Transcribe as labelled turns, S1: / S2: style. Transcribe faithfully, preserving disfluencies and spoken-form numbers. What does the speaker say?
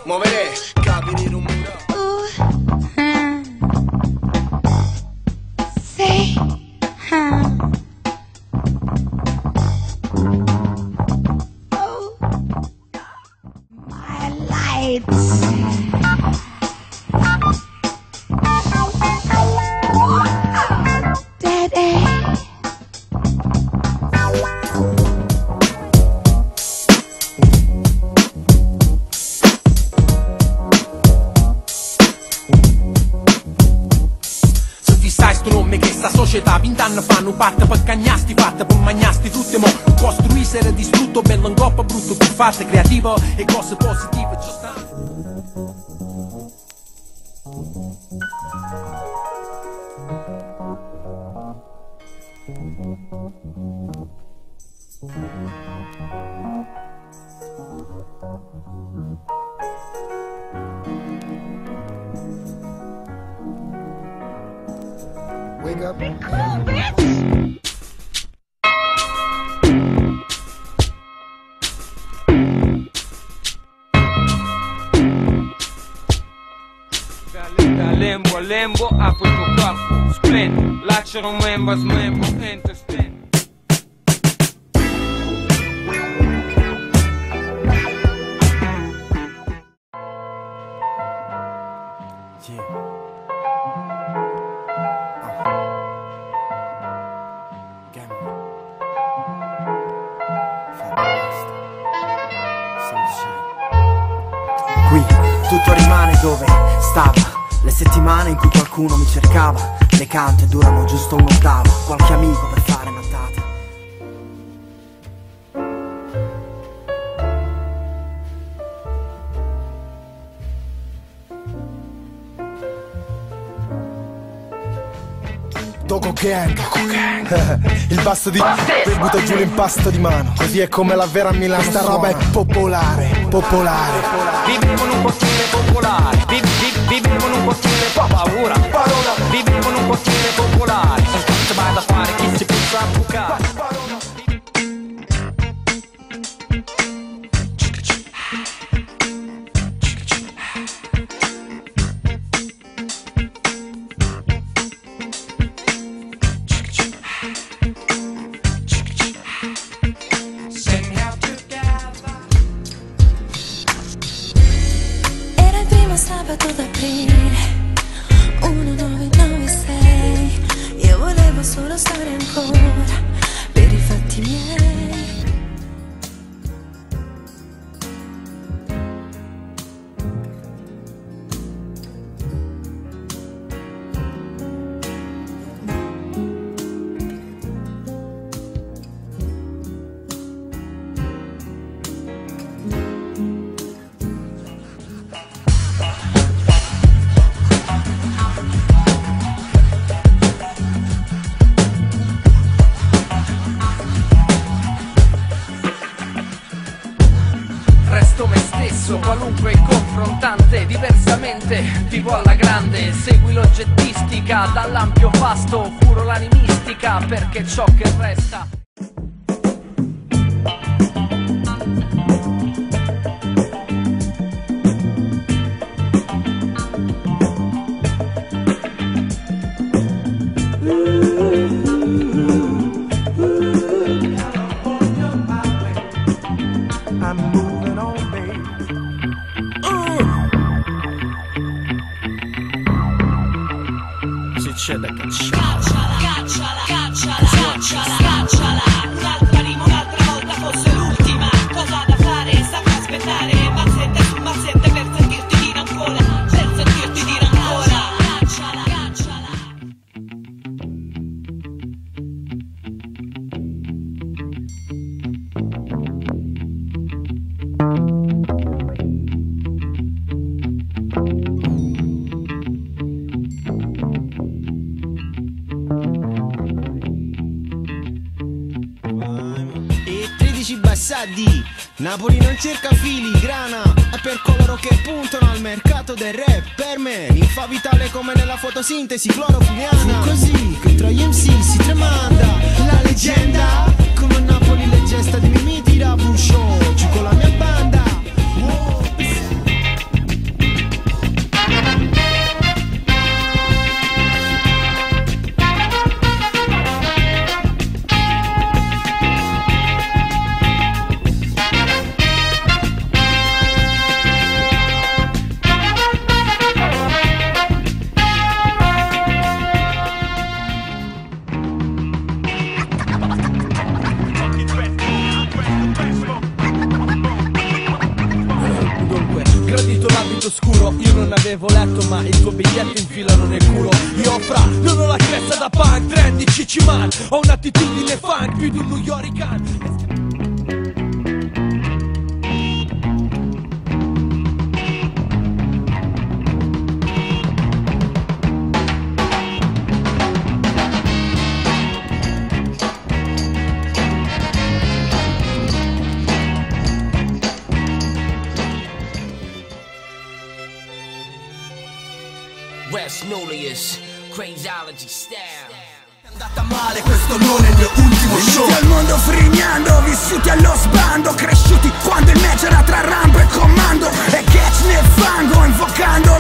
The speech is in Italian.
S1: muovere, capire un muro.
S2: Say, huh? Oh, my lights. Daddy.
S3: Che sta società vent'anni fanno parte per cagnasti fatte per magnasti tutte mo costruisere distrutto bello in coppa brutto più fatte creativo e cose positive ci stanno.
S1: Wake up.
S2: Be cool, bitch.
S4: Da lembo a lembo apro il tuo corpo splendido, lacero membro a smembro, entro e stendo.
S5: Qui tutto rimane dove stava, le settimane in cui qualcuno mi cercava, le cante durano giusto un'ottava, qualche amico per fare mattate.
S1: Doco Gang, il basso di per butta giù l'impasto di mano. Così è come la vera Milano. Questa roba è popolare, popolare.
S4: Vivevo in un quartiere popolare, vi, vi, vivevo in un quartiere po' paura, parola. Vivevo in un quartiere popolare, non c'è mai da fare, chi si pensa a bucare.
S6: Sabato d'aprile millenovecentonovantasei, io volevo solo stare ancora per i fatti miei.
S7: Qualunque confrontante, diversamente vivo alla grande, segui l'oggettistica dall'ampio pasto, curo l'animistica perché ciò che resta.
S3: C'è da cacciare.
S6: Cacciala, cacciala, cacciala, cacciala, cacciala. Un'altra rima, un'altra volta fosse l'ultima. Cosa da fare? Sappi aspettare. Mazzette su mazzette per sentirti dire ancora. Per sentirti dire ancora. Cacciala, cacciala.
S8: Bassadi, Napoli non cerca filigrana, è per coloro che puntano al mercato del rap. Per me l'infa vitale come nella fotosintesi clorofiliana. Fu così che tra gli M C si tramanda la leggenda, come a Napoli le gesta di Mimì tira show giù con la mia banda. Wow.
S9: tutto scuro. Io non avevo letto ma il tuo biglietto infilano nel culo. Io fra, non ho la cresta da punk, trendy, cici man. Ho un'attitudine funk più di un New Yorkan.
S10: West Nolius, Crazyology style.
S11: È andata male, questo non è il mio ultimo show.
S12: Venuti al mondo frignando, vissuti allo sbando, cresciuti quando il match era tra Rambo e Commando, e catch nel fango, invocando